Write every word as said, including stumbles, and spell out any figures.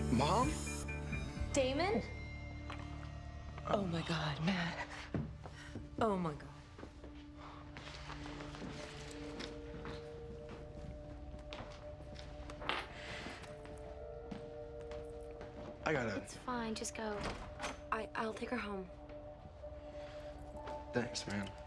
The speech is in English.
Mom? Damon? Oh my God, Matt. Oh my God. I gotta... It's fine, just go. I, I'll take her home. Thanks, man.